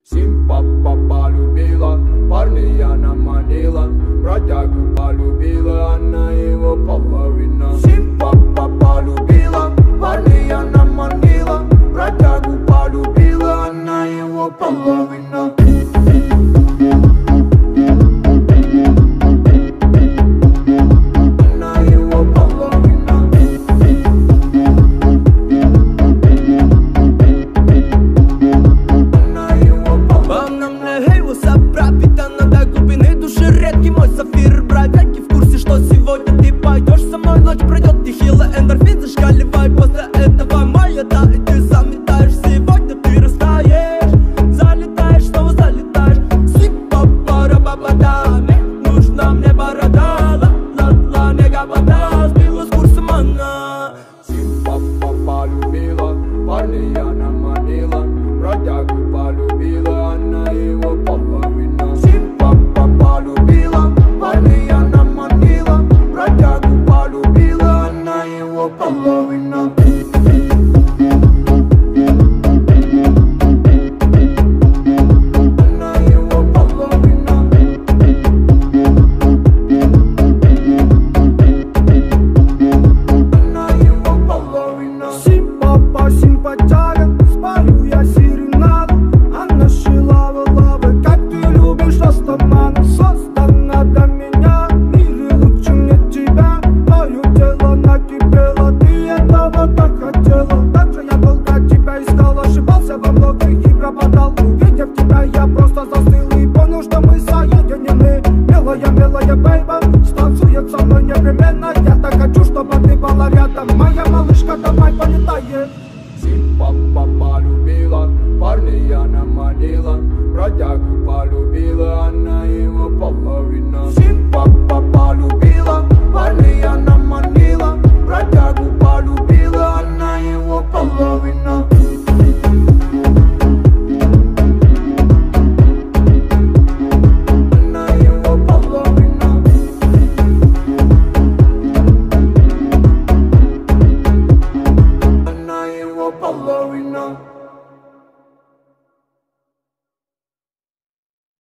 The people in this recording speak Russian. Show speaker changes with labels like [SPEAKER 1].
[SPEAKER 1] Симпа полюбила, парня она манила, бродягу полюбила, она его половина. Симпа полюбила, парня она манила, бродягу полюбила, она его половина.
[SPEAKER 2] Ночь пройдет, нехило, эндорфин зашкаливай. После этого моя, да, и ты заметаешь. Сегодня ты растаешь, залетаешь, снова залетаешь. Сипа-пара-ба-ба-да, нужна мне борода. Ла-ла-ла, не габада, сбила с курсом она.
[SPEAKER 1] Симпа полюбила, парня она манила, бродягу полюбила, она его половина. Симпа полюбила, парня она манила, бродягу полюбила, она его половина.
[SPEAKER 3] Симпатяга, спалю я серенаду. Она шила лавы, как ты любишь растамана. Создана для меня, в мире лучше мне тебя. Твое тело накипело, ты этого так хотела. Так же я долго тебя искал, ошибался во многих и пропадал. Увидев тебя, я просто застыл и понял, что мы соединены. Милая, милая бейба, станцует со мной непременно. Я так хочу, чтобы ты была рядом. Моя малышка, давай полетаем.
[SPEAKER 1] Симпа полюбила, парня она манила, бродягу